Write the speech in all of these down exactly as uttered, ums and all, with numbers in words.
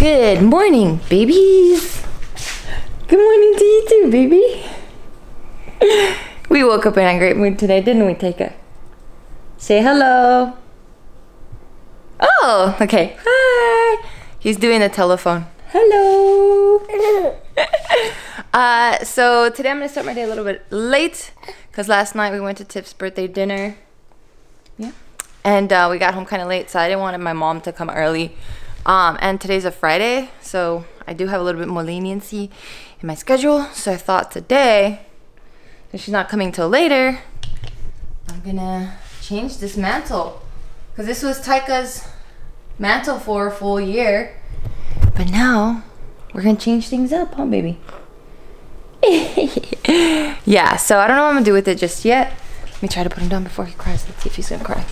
Good morning, babies. Good morning to you too, baby. We woke up in a great mood today, didn't we, Taika? Say hello. Oh, okay. Hi. He's doing the telephone. Hello. uh, so today I'm gonna start my day a little bit late because last night we went to Tip's birthday dinner. Yeah. And uh, we got home kind of late, so I didn't want my mom to come early. Um, and today's a Friday, so I do have a little bit more leniency in my schedule. So I thought today, since she's not coming till later, I'm gonna change this mantle. Because this was Taika's mantle for a full year. But now, we're gonna change things up, huh, baby? Yeah, so I don't know what I'm gonna do with it just yet. Let me try to put him down before he cries. Let's see if he's gonna cry.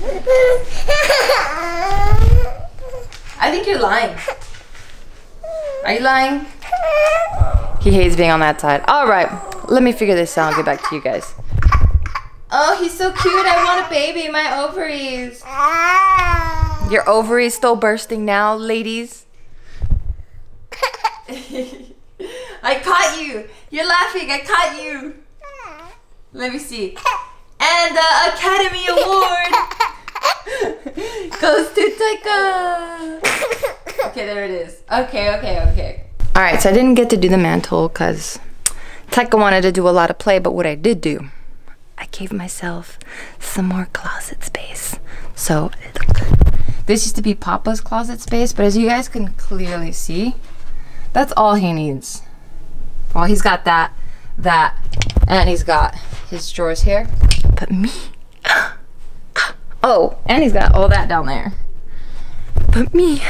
I think you're lying. Are you lying? He hates being on that side. All right, let me figure this out and get back to you guys. Oh, he's so cute. I want a baby. My ovaries. Your ovaries still bursting now, ladies? I caught you. You're laughing. I caught you. Let me see. And the Academy Award goes to Taika. Okay, there it is. Okay, okay, okay. All right, so I didn't get to do the mantle because Taika wanted to do a lot of play, but what I did do, I gave myself some more closet space. So look, this used to be Papa's closet space, but as you guys can clearly see, that's all he needs. Well, he's got that, that, and he's got his drawers here. But me, oh, and he's got all that down there. But me,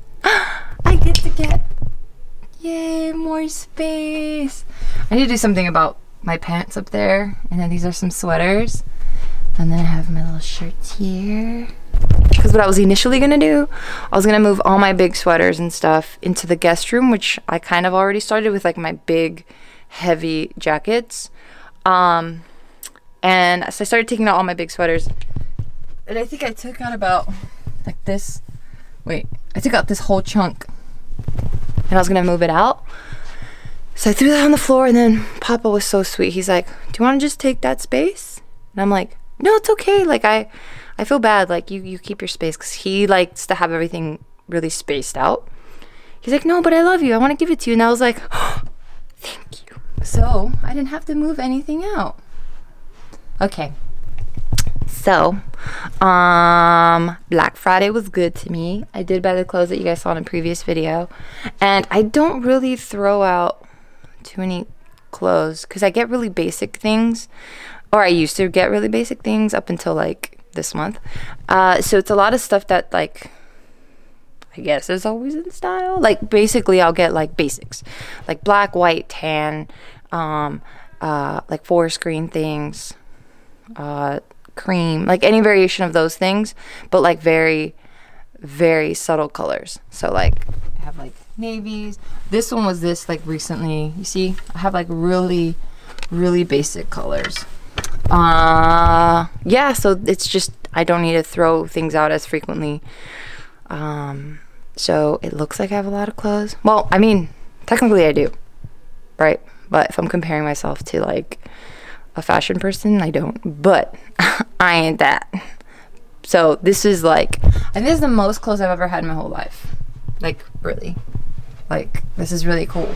I get to get, yay, more space. I need to do something about my pants up there, and then these are some sweaters, and then I have my little shirts here. Because what I was initially gonna do, I was gonna move all my big sweaters and stuff into the guest room, which I kind of already started with, like my big heavy jackets. Um, and so I started taking out all my big sweaters, and I think I took out about like this, wait, I took out this whole chunk, and I was gonna move it out. So I threw that on the floor, and then Papa was so sweet. He's like, do you want to just take that space? And I'm like, no, it's okay. Like, I, I feel bad. Like, you, you keep your space, because he likes to have everything really spaced out. He's like, no, but I love you. I want to give it to you. And I was like, oh, thank you. So I didn't have to move anything out. Okay. So, um, Black Friday was good to me. I did buy the clothes that you guys saw in a previous video. And I don't really throw out too many clothes because I get really basic things, or I used to get really basic things up until like this month. Uh, so it's a lot of stuff that, like, I guess is always in style. Like, basically I'll get like basics, like black, white, tan, um, uh, like forest green things, uh, cream, like any variation of those things, but like very, very subtle colors. So like I have like navies. This one was this like recently. You see, I have like really, really basic colors. Uh, yeah, so it's just, I don't need to throw things out as frequently. Um, so it looks like I have a lot of clothes. Well, I mean, technically I do, right? But if I'm comparing myself to like a fashion person, I don't. But I ain't that. So this is like, and this is the most clothes I've ever had in my whole life. Like, really. Like, this is really cool.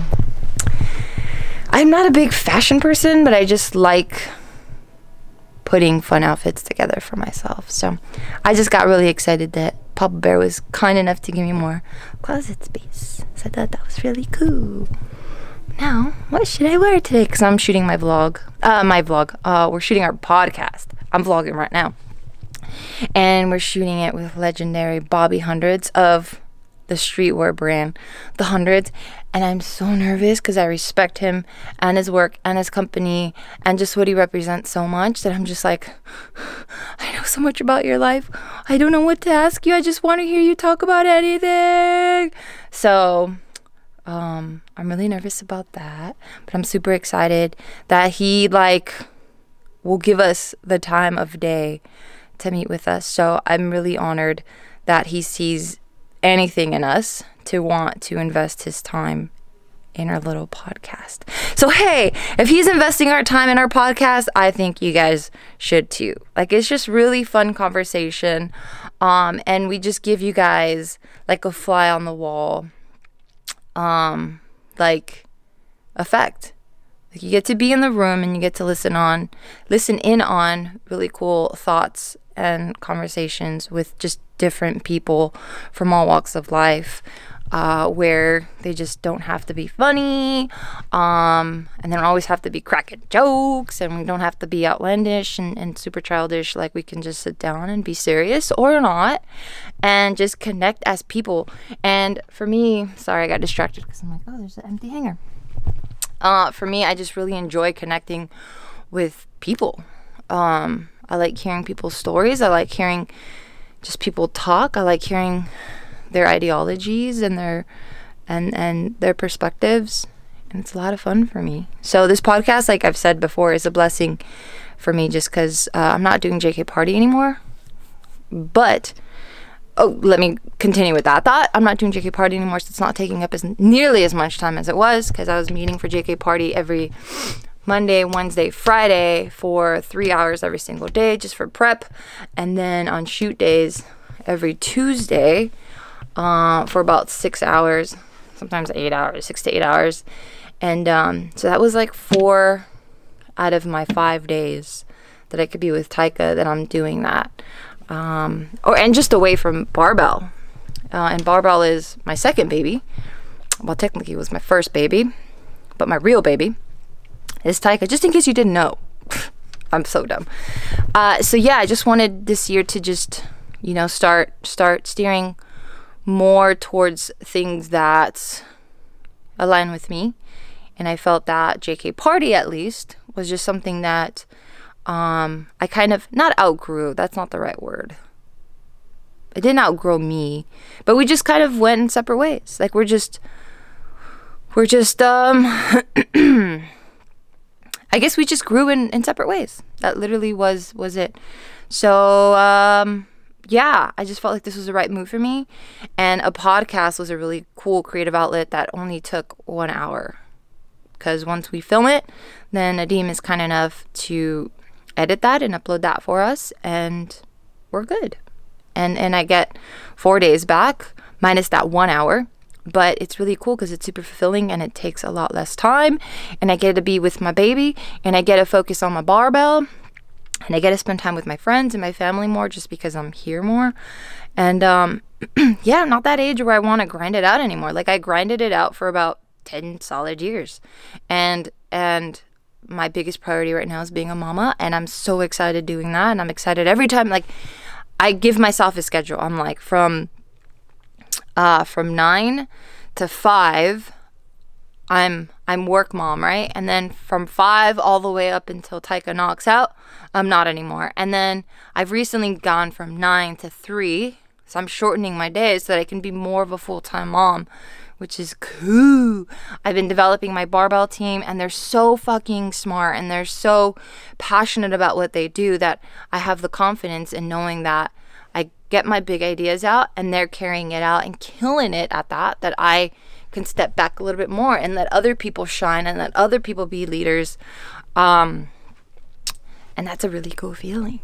I'm not a big fashion person, but I just like putting fun outfits together for myself. So I just got really excited that Papa Bear was kind enough to give me more closet space. So I thought that was really cool. Now, what should I wear today? Because I'm shooting my vlog. Uh, my vlog. Uh, we're shooting our podcast. I'm vlogging right now. And we're shooting it with legendary Bobby Hundreds of the streetwear brand, The Hundreds. And I'm so nervous because I respect him and his work and his company and just what he represents so much that I'm just like, I know so much about your life. I don't know what to ask you. I just want to hear you talk about anything. So um, I'm really nervous about that. But I'm super excited that he like will give us the time of day to meet with us. So I'm really honored that he sees anything in us to want to invest his time in our little podcast. So hey, if he's investing our time in our podcast, I think you guys should too. Like, it's just really fun conversation. Um, and we just give you guys like a fly on the wall, um, like effect. Like, you get to be in the room and you get to listen on, listen in on really cool thoughts and conversations with just different people from all walks of life. Uh, where they just don't have to be funny, um, and they don't always have to be cracking jokes, and we don't have to be outlandish and, and super childish. Like, we can just sit down and be serious or not, and just connect as people. And for me, sorry, I got distracted because I'm like, oh, there's an empty hanger. Uh, for me, I just really enjoy connecting with people. Um, I like hearing people's stories. I like hearing just people talk. I like hearing their ideologies and their and and their perspectives, and it's a lot of fun for me. So this podcast, like I've said before, is a blessing for me, just because uh, I'm not doing J K Party anymore. But oh, let me continue with that thought. I'm not doing J K Party anymore, so it's not taking up as nearly as much time as it was, because I was meeting for J K Party every Monday, Wednesday, Friday for three hours every single day, just for prep, and then on shoot days every Tuesday Uh, for about six hours, sometimes eight hours, six to eight hours. And um, so that was like four out of my five days that I could be with Taika that I'm doing that. Um, or and just away from Barbell. Uh, and Barbell is my second baby. Well, technically it was my first baby, but my real baby is Taika, just in case you didn't know. I'm so dumb. Uh, so yeah, I just wanted this year to just, you know, start start steering more towards things that align with me. And I felt that J K Party, at least, was just something that um, I kind of, not outgrew, that's not the right word. It didn't outgrow me, but we just kind of went in separate ways. Like, we're just, we're just, um, I guess we just grew in, in separate ways. That literally was, was it. So, um, yeah, I just felt like this was the right move for me. And a podcast was a really cool creative outlet that only took one hour. Because once we film it, then Nadim is kind enough to edit that and upload that for us. And we're good. And and I get four days back, minus that one hour. But it's really cool because it's super fulfilling and it takes a lot less time. And I get to be with my baby. And I get to focus on my barbell. And I get to spend time with my friends and my family more just because I'm here more. And um, yeah, I'm not that age where I want to grind it out anymore. Like, I grinded it out for about ten solid years. And and my biggest priority right now is being a mama. And I'm so excited doing that. And I'm excited every time. Like, I give myself a schedule. I'm like, from, uh, from nine to five, I'm I'm work mom, right? And then from five all the way up until Taika knocks out, I'm not anymore. And then I've recently gone from nine to three, so I'm shortening my days so that I can be more of a full-time mom, which is cool. I've been developing my barbell team, and they're so fucking smart, and they're so passionate about what they do that I have the confidence in knowing that I get my big ideas out, and they're carrying it out and killing it at that, that I can step back a little bit more and let other people shine and let other people be leaders. Um, and that's a really cool feeling.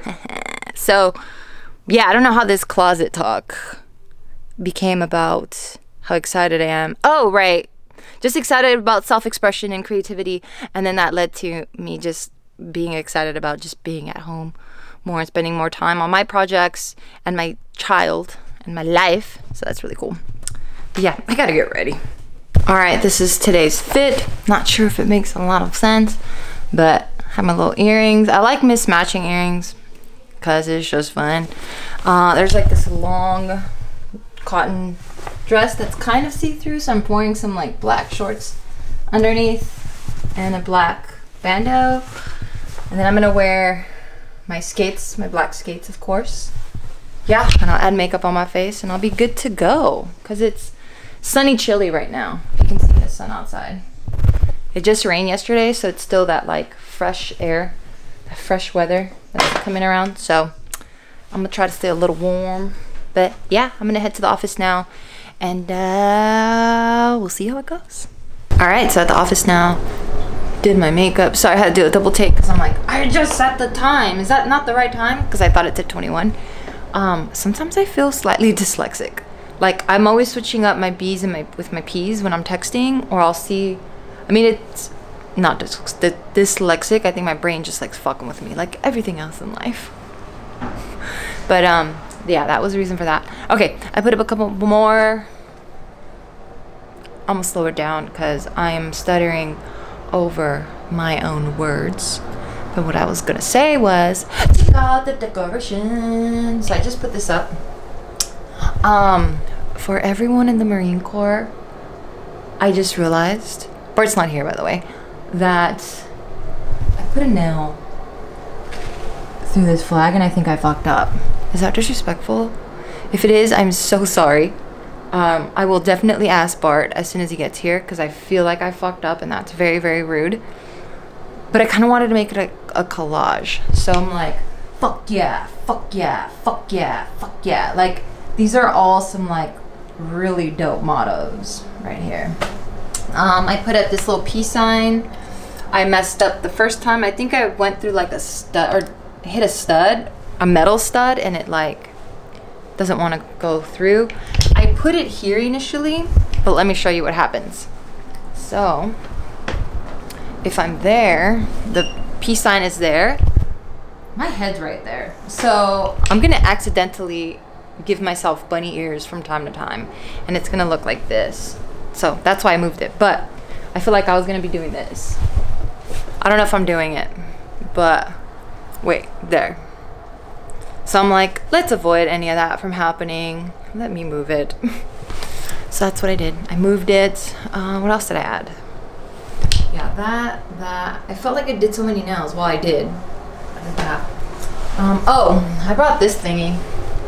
So, yeah, I don't know how this closet talk became about how excited I am. Oh, right. Just excited about self-expression and creativity. And then that led to me just being excited about just being at home more and spending more time on my projects and my child and my life. So that's really cool. Yeah, I gotta get ready. All right, this is today's fit. Not sure if it makes a lot of sense, but I have my little earrings. I like mismatching earrings because it's just fun. Uh, there's like this long cotton dress that's kind of see-through, so I'm wearing some like black shorts underneath and a black bandeau. And then I'm gonna wear my skates, my black skates, of course. Yeah, and I'll add makeup on my face and I'll be good to go because it's sunny chilly right now. You can see the sun outside. It just rained yesterday, so it's still that like fresh air, that fresh weather that's coming around. So I'm gonna try to stay a little warm. But yeah, I'm gonna head to the office now And uh, we'll see how it goes. All right, so at the office now, did my makeup. Sorry, I had to do a double take because I'm like, I just set the time. Is that not the right time? Because I thought it said twenty-one. Um, sometimes I feel slightly dyslexic. Like I'm always switching up my B's and my with my P's when I'm texting, or I'll see. I mean, it's not dys the dyslexic. I think my brain just likes fucking with me, like everything else in life. But um, yeah, that was the reason for that. Okay, I put up a couple more. I'm gonna slow it down because I am stuttering over my own words. But what I was gonna say was, take out the decorations. So I just put this up. Um, for everyone in the Marine Corps, I just realized, Bart's not here by the way, that I put a nail through this flag and I think I fucked up. Is that disrespectful? If it is, I'm so sorry. Um, I will definitely ask Bart as soon as he gets here because I feel like I fucked up and that's very, very rude. But I kind of wanted to make it a, a collage. So I'm like, fuck yeah, fuck yeah, fuck yeah, fuck yeah. Like, these are all some like really dope mottos right here. Um, I put up this little peace sign. I messed up the first time. I think I went through like a stud or hit a stud, a metal stud, and it like doesn't want to go through. I put it here initially, but let me show you what happens. So if I'm there, the peace sign is there. My head's right there. So I'm gonna accidentally give myself bunny ears from time to time, and it's gonna look like this. So that's why I moved it, but I feel like I was gonna be doing this. I don't know if I'm doing it, but wait, there. So I'm like, let's avoid any of that from happening. Let me move it. So that's what I did. I moved it. Uh, what else did I add? Yeah, that, that. I felt like I did so many nails. Well, I did. I did that. Um, oh, I brought this thingy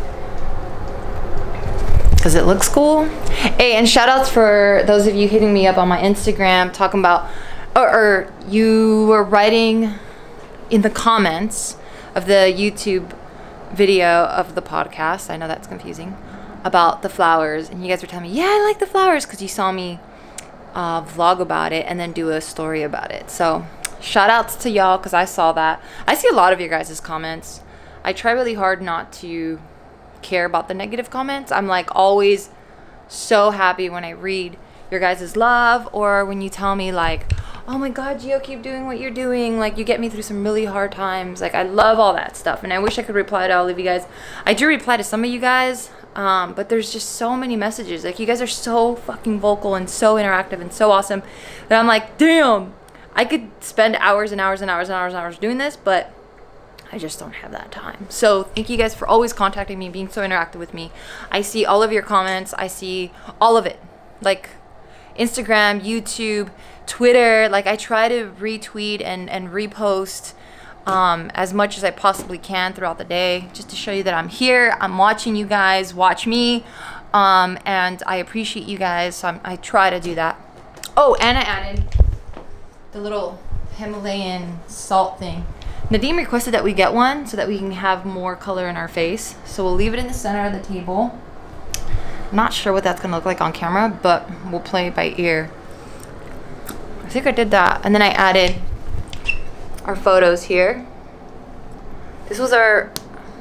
because it looks cool. Hey, and shout outs for those of you hitting me up on my Instagram talking about, or, or you were writing in the comments of the YouTube video of the podcast, I know that's confusing, about the flowers, and you guys were telling me, yeah, I like the flowers, because you saw me uh, vlog about it and then do a story about it. So shout outs to y'all, because I saw that. I see a lot of your guys' comments. I try really hard not to care about the negative comments. I'm like always so happy when I read your guys' love, or when you tell me like, oh my god, Gio, keep doing what you're doing, like you get me through some really hard times. Like I love all that stuff, and I wish I could reply to all of you guys. I do reply to some of you guys, um, but there's just so many messages. Like you guys are so fucking vocal and so interactive and so awesome that I'm like, damn, I could spend hours and hours and hours and hours and hours doing this, but I just don't have that time. So thank you guys for always contacting me, being so interactive with me. I see all of your comments. I see all of it. Like Instagram, YouTube, Twitter. Like I try to retweet and, and repost um, as much as I possibly can throughout the day, just to show you that I'm here. I'm watching you guys watch me, um, and I appreciate you guys. So I'm, I try to do that. Oh, and I added the little Himalayan salt thing. Nadim requested that we get one so that we can have more color in our face. So we'll leave it in the center of the table. Not sure what that's gonna look like on camera, but we'll play it by ear. I think I did that. And then I added our photos here. This was our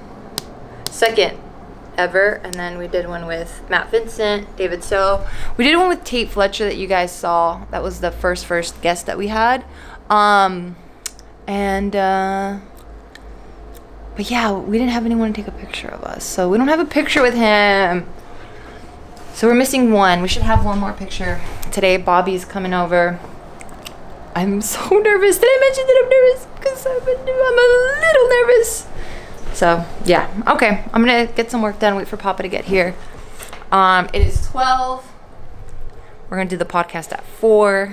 second ever, and then we did one with Matt Vincent, David So. We did one with Tate Fletcher that you guys saw. That was the first first guest that we had. Um, and uh, but yeah, we didn't have anyone to take a picture of us, so we don't have a picture with him. So we're missing one. We should have one more picture. Today, Bobby's coming over. I'm so nervous. Did I mention that I'm nervous? Because I'm a little nervous. So, yeah. Okay. I'm going to get some work done. Wait for Papa to get here. Um, it is twelve. We're going to do the podcast at four.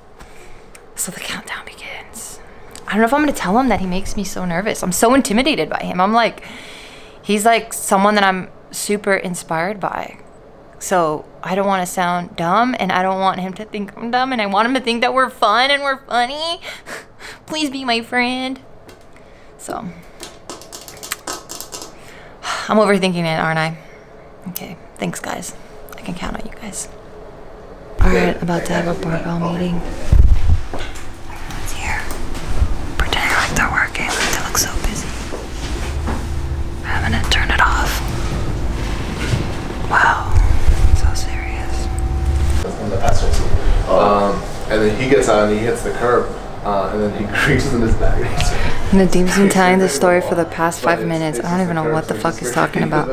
So the countdown begins. I don't know if I'm going to tell him that he makes me so nervous. I'm so intimidated by him. I'm like, he's like someone that I'm super inspired by. So I don't want to sound dumb, and I don't want him to think I'm dumb, and I want him to think that we're fun and we're funny. Please be my friend. So I'm overthinking it, aren't I? Okay, thanks guys. I can count on you guys. Alright, about to have a barbell meeting. Everyone's here. Pretending like they're working, like they look so busy. I'm gonna turn it off. Wow, so serious. On the passers. Um, and then he gets out and he hits the curb, uh, and then he creases in his back. Nadim's been telling this story for the past five minutes. I don't even know what the fuck he's talking about.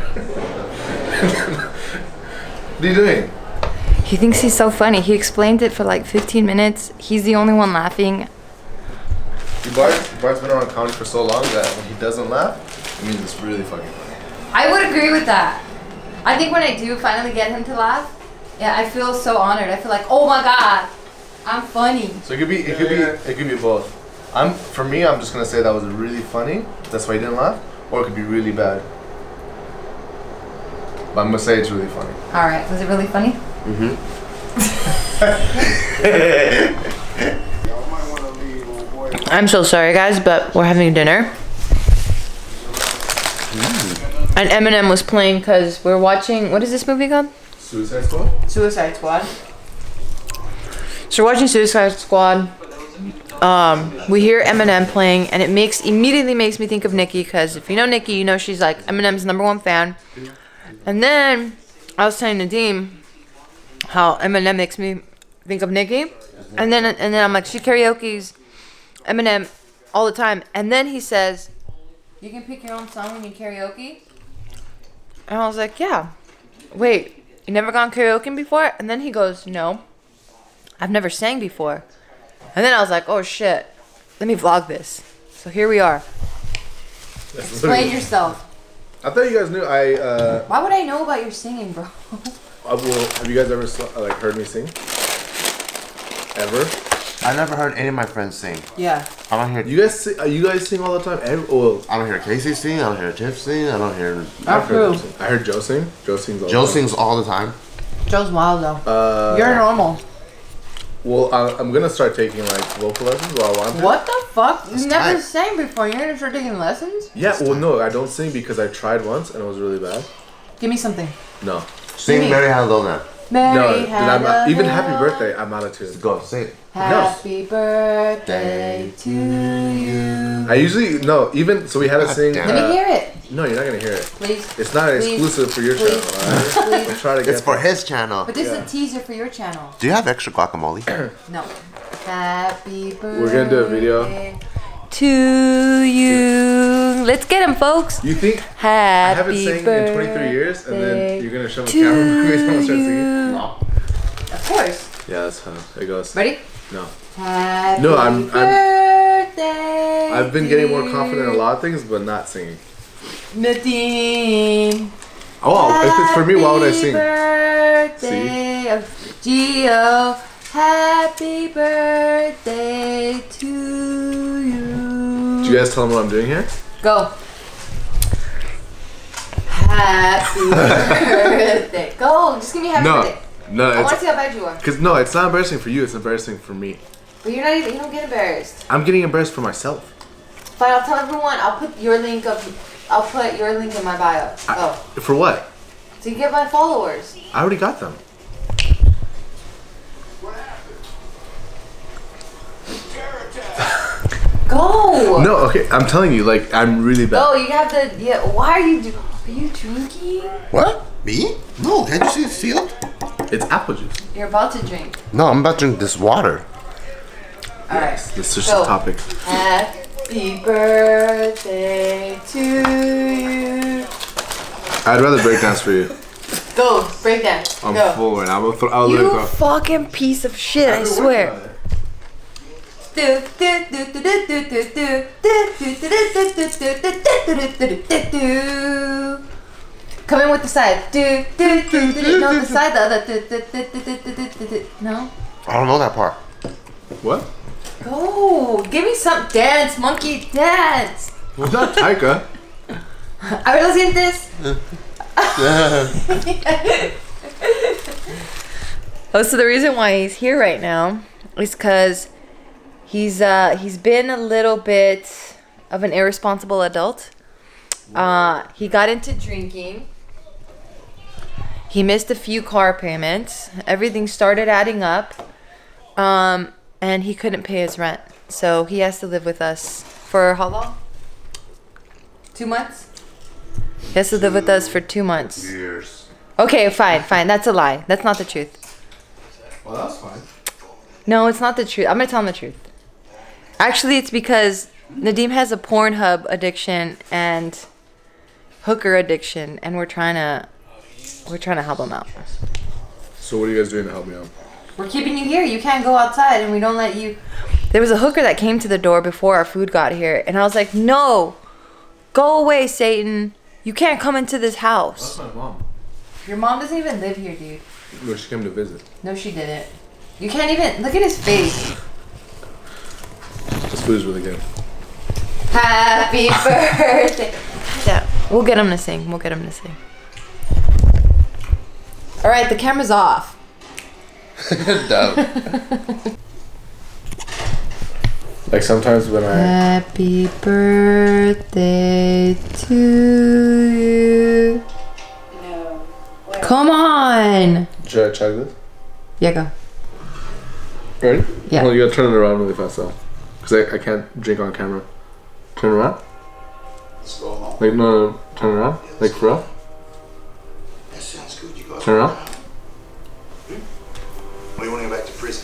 What are you doing? He thinks he's so funny. He explained it for like fifteen minutes. He's the only one laughing. Bart, Bart's been around comedy for so long that when he doesn't laugh, it means it's really fucking funny. I would agree with that. I think when I do finally get him to laugh, yeah, I feel so honored. I feel like, oh my god, I'm funny. So it could be, it could be, it could be both. I'm, for me, I'm just gonna say that was really funny. That's why he didn't laugh, or it could be really bad. But I'm gonna say it's really funny. All right, was it really funny? Mm-hmm. I'm so sorry, guys, but we're having dinner. Mm. And Eminem was playing because we're watching. What is this movie called? Suicide Squad. Suicide Squad. So we're watching Suicide Squad. Um, we hear Eminem playing, and it makes immediately makes me think of Nicki, because if you know Nicki, you know she's like Eminem's number one fan. And then I was telling Nadim how Eminem makes me think of Nicki, and then and then I'm like, she karaoke's Eminem all the time, and then he says, "You can pick your own song when you karaoke," and I was like, "Yeah." Wait, you never gone karaoke before? And then he goes, "No, I've never sang before." And then I was like, "Oh shit, let me vlog this." So here we are. That's Explain yourself. I thought you guys knew I. Uh, Why would I know about your singing, bro? Uh, well, have you guys ever saw, like heard me sing? Ever? I never heard any of my friends sing. Yeah. I don't hear You guys, sing, uh, you guys sing all the time. Every, well, I don't hear Casey sing. I don't hear Tiff sing. I don't hear. I've heard them sing. I heard Joe sing. Joe sings all Joe the time. sings all the time. Joe's wild though. Uh, You're normal. Well, I, I'm gonna start taking like vocal lessons while I want to. What the fuck? You It's never tight. sang before. You're gonna start taking lessons? Yeah. Well, no, I don't sing because I tried once and it was really bad. Give me something. No. Sing me. Mary Had a Little Lamb. Mary No, dude, had I'm not, a even happy little- birthday. I'm out of tune. Go, sing it. Happy birthday to you. I usually no. Even so, we had to God sing. damn. Let uh, me hear it, No, you're not gonna hear it. please. It's not Please. exclusive for your Please. channel. Alright? Please. We'll try to get. It's for that. his channel. But this Yeah. is a teaser for your channel. Do you have extra guacamole? No. Happy birthday. We're gonna do a video. To you. Let's get him, folks. You think Happy I haven't sang in twenty-three years, and then you're gonna show me a camera and someone start singing? No. Of course. Yeah, that's how it goes. Ready? No. Happy No, I'm- I'm- birthday. I've been getting more to confident in a lot of things, but not singing. Nadine. Oh, if it's for me, why would I sing? Birthday of Gio. Happy birthday to you. Do you guys tell them what I'm doing here? Go. Happy birthday. Go. Just give me happy No, birthday. no, I want to it's see how bad you are. because no, it's not embarrassing for you. It's embarrassing for me. But you're not even. You don't get embarrassed. I'm getting embarrassed for myself. Fine. I'll tell everyone. I'll put your link up. I'll put your link in my bio. Go. For what? So you get my followers. I already got them. Go. No, okay. I'm telling you, like I'm really bad. Go. You have to. Yeah. Why are you? Do, are you drinking? What? Me? No, can't you see it's sealed? It's apple juice. You're about to drink. No, I'm about to drink this water. All right. This is just Go. a topic. Happy birthday to you. I'd rather break dance for you. Go. Break dance. I'm Go. full right now. I'll, throw, I'll let it You go. fucking piece of shit, I swear. Come in with the side. No, the side, the other. No? I don't know that part. What? Go. Give me some dance, monkey dance. Well, not Taika. A ver, ¿lo sientes? Oh, so the reason why he's here right now is because he's uh he's been a little bit of an irresponsible adult. Uh, he got into drinking. he missed a few car payments. Everything started adding up. Um, and he couldn't pay his rent. So he has to live with us for how long? Two months? He has to live with us for two months. Years. Okay, fine, fine. That's a lie. That's not the truth. Well, that's fine. No, it's not the truth. I'm gonna tell him the truth. Actually, it's because Nadim has a Pornhub addiction and hooker addiction, and we're trying to we're trying to help him out. So what are you guys doing to help me out? We're keeping you here. You can't go outside, and we don't let you. There was a hooker that came to the door before our food got here, and I was like, "No, go away, Satan! You can't come into this house." That's my mom. Your mom doesn't even live here, dude. No, she came to visit. No, she didn't. You can't even look at his face. This food is really good. Happy birthday. Yeah, we'll get him to sing. We'll get him to sing. All right, the camera's off. Dumb. Like sometimes when I Happy birthday to you. No. Come on. should I check this? Yeah, go. Ready? Yeah. Well, you gotta turn it around really fast though, cause I, I can't drink on camera. Turn it around. Slow mo. Like no, no, turn it around. Like for real. That sounds good. You go. Turn it around. When you want to go back to prison?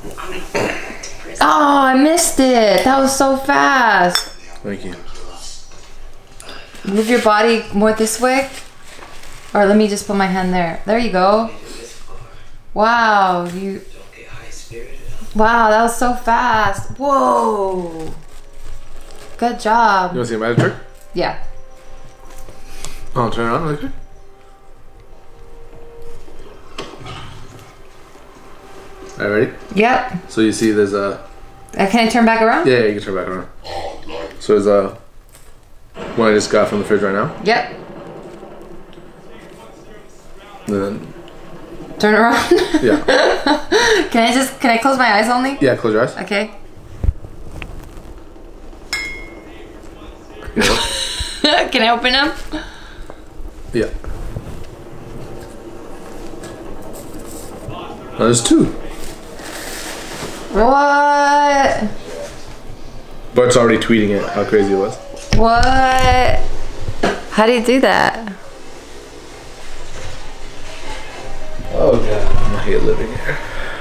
Oh, I missed it. That was so fast. Thank you. Move your body more this way. Or let me just put my hand there. There you go. Wow, you. Wow, that was so fast. Whoa. Good job. You wanna see a magic trick? Yeah. Oh, turn it on really quick. Alright, ready? Yep. So you see there's a... Uh, can I turn back around? Yeah, yeah, you can turn back around. So there's a... one I just got from the fridge right now. Yep. And then... Turn around. Yeah. Can I just, can I close my eyes only? Yeah, close your eyes. Okay. Yeah. Can I open them? Yeah. Oh, there's two. What? Bart's already tweeting it, how crazy it was. What? How do you do that? Oh god, I hate living here.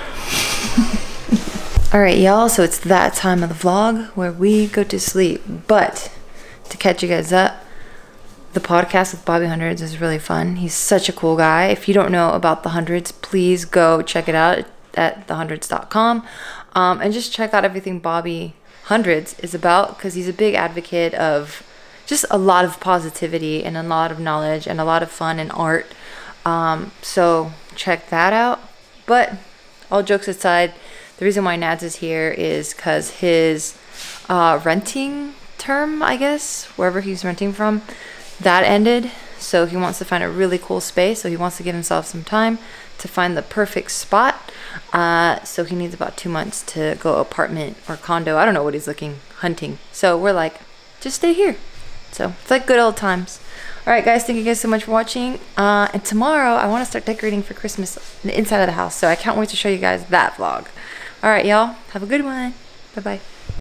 Alright y'all, so it's that time of the vlog where we go to sleep. But to catch you guys up, the podcast with Bobby Hundreds is really fun. He's such a cool guy. If you don't know about the Hundreds, please go check it out at the hundreds dot com. Um, and just check out everything Bobby Hundreds is about, because he's a big advocate of just a lot of positivity and a lot of knowledge and a lot of fun and art. Um, so check that out. But all jokes aside, the reason why Nads is here is because his uh, renting term, I guess, wherever he's renting from, that ended. So he wants to find a really cool space. So he wants to give himself some time to find the perfect spot. Uh, so he needs about two months to go apartment or condo. I don't know what he's looking, hunting. So we're like, just stay here. So it's like good old times. All right, guys, thank you guys so much for watching. Uh, and tomorrow I want to start decorating for Christmas the inside of the house. So I can't wait to show you guys that vlog. All right, y'all, have a good one. Bye-bye.